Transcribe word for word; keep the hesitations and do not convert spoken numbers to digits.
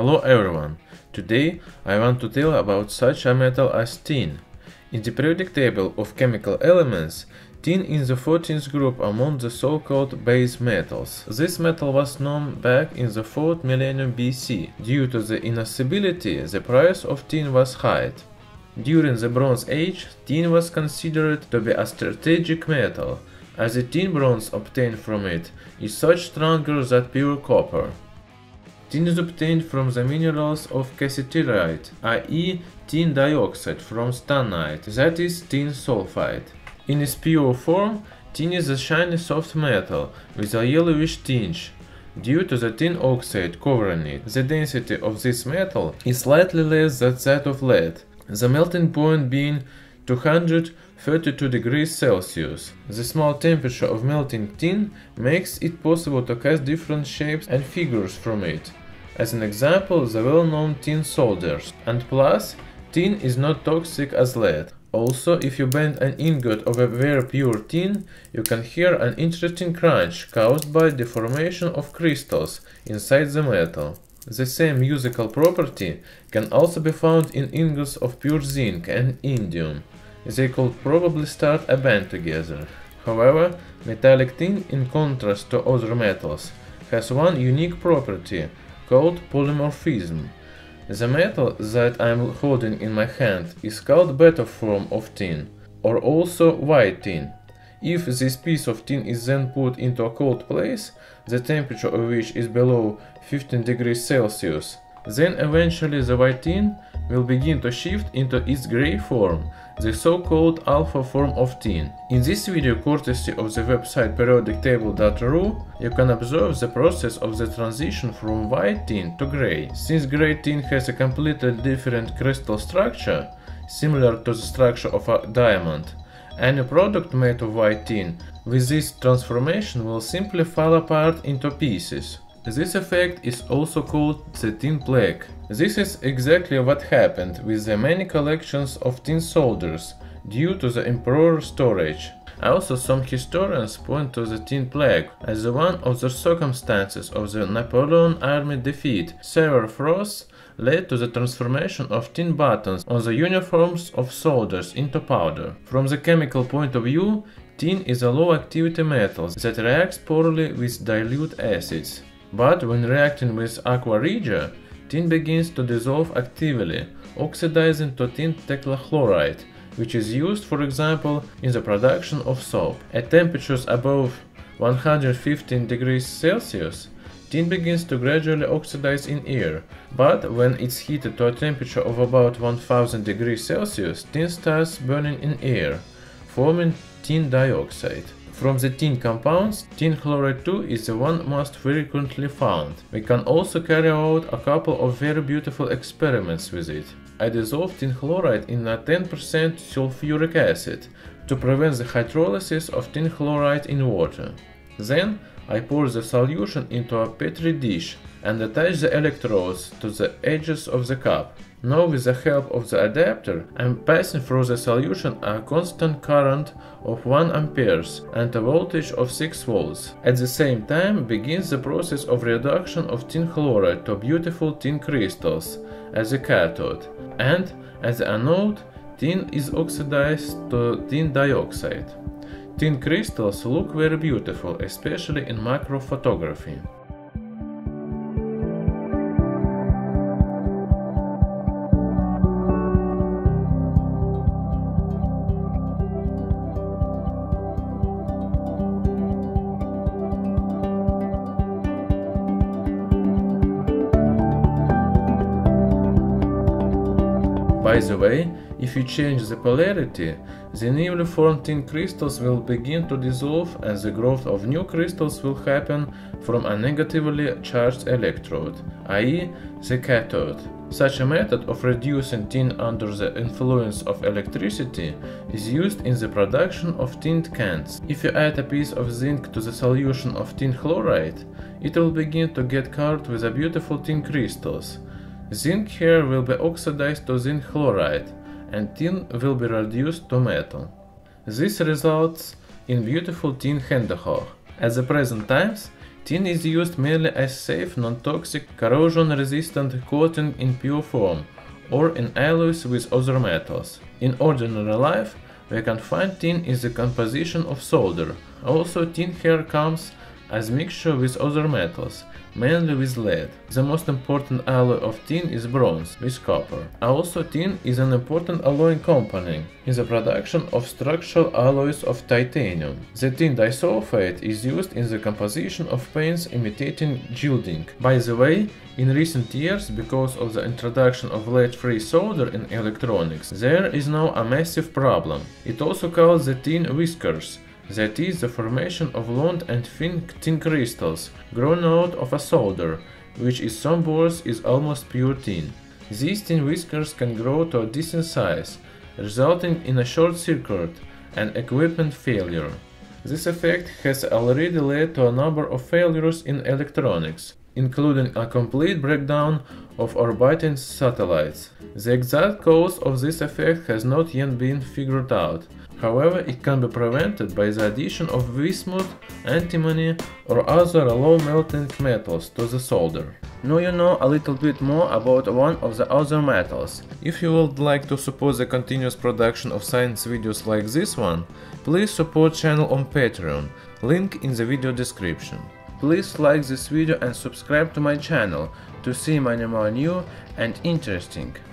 Hello everyone! Today I want to tell about such a metal as tin. In the periodic table of chemical elements, tin is the fourteenth group among the so-called base metals. This metal was known back in the fourth millennium B C. Due to the instability, the price of tin was high. During the Bronze Age, tin was considered to be a strategic metal, as the tin bronze obtained from it is much stronger than pure copper. Tin is obtained from the minerals of cassiterite, that is tin dioxide from stannite, that is tin sulfide. In its pure form, tin is a shiny soft metal with a yellowish tinge. Due to the tin oxide covering it, the density of this metal is slightly less than that of lead, the melting point being two hundred thirty-two degrees Celsius. The small temperature of melting tin makes it possible to cast different shapes and figures from it. As an example, the well-known tin solders. And plus, tin is not toxic as lead. Also, if you bend an ingot of a very pure tin, you can hear an interesting crunch caused by deformation of crystals inside the metal. The same musical property can also be found in ingots of pure zinc and indium. They could probably start a band together. However, metallic tin, in contrast to other metals, has one unique property called polymorphism. The metal that I am holding in my hand is called beta form of tin, or also white tin. If this piece of tin is then put into a cold place, the temperature of which is below fifteen degrees Celsius, then eventually the white tin will begin to shift into its gray form, the so-called alpha form of tin. In this video, courtesy of the website periodic table dot r u, you can observe the process of the transition from white tin to gray. Since gray tin has a completely different crystal structure, similar to the structure of a diamond, any product made of white tin with this transformation will simply fall apart into pieces. This effect is also called the tin plaque. This is exactly what happened with the many collections of tin soldiers due to the improper storage. Also, some historians point to the tin plaque as one of the circumstances of the Napoleon army defeat. Severe frosts led to the transformation of tin buttons on the uniforms of soldiers into powder. From the chemical point of view, tin is a low-activity metal that reacts poorly with dilute acids. But when reacting with aqua regia, tin begins to dissolve actively, oxidizing to tin tetrachloride, which is used, for example, in the production of soap. At temperatures above one hundred fifteen degrees Celsius, tin begins to gradually oxidize in air, but when it's heated to a temperature of about one thousand degrees Celsius, tin starts burning in air, forming tin dioxide. From the tin compounds, tin chloride two is the one most frequently found. We can also carry out a couple of very beautiful experiments with it. I dissolve tin chloride in a ten percent sulfuric acid to prevent the hydrolysis of tin chloride in water. Then I pour the solution into a petri dish and attach the electrodes to the edges of the cup. Now, with the help of the adapter, I am passing through the solution a constant current of one ampere and a voltage of six volts. At the same time begins the process of reduction of tin chloride to beautiful tin crystals as a cathode, and as the anode, tin is oxidized to tin dioxide. Tin crystals look very beautiful, especially in macro photography. By the way, if you change the polarity, the newly formed tin crystals will begin to dissolve and the growth of new crystals will happen from a negatively charged electrode, that is the cathode. Such a method of reducing tin under the influence of electricity is used in the production of tint cans. If you add a piece of zinc to the solution of tin chloride, it will begin to get covered with a beautiful tin crystals. Zinc here will be oxidized to zinc chloride, and tin will be reduced to metal. This results in beautiful tin Hendehoch. At the present times, Tin is used mainly as safe, non-toxic, corrosion-resistant coating in pure form or in alloys with other metals. In ordinary life, we can find tin in the composition of solder. Also, tin here comes as mixture with other metals, mainly with lead. The most important alloy of tin is bronze, with copper. Also, tin is an important alloying component in the production of structural alloys of titanium. The tin disulfide is used in the composition of paints imitating gilding. By the way, in recent years, because of the introduction of lead-free solder in electronics, there is now a massive problem. It also called the tin whiskers. That is the formation of long and thin tin crystals grown out of a solder, which in some bores is almost pure tin. These tin whiskers can grow to a decent size, resulting in a short circuit and equipment failure. This effect has already led to a number of failures in electronics, including a complete breakdown of orbiting satellites. The exact cause of this effect has not yet been figured out. However, it can be prevented by the addition of bismuth, antimony or other low-melting metals to the solder. Now you know a little bit more about one of the other metals. If you would like to support the continuous production of science videos like this one, please support channel on Patreon, link in the video description. Please like this video and subscribe to my channel to see many more new and interesting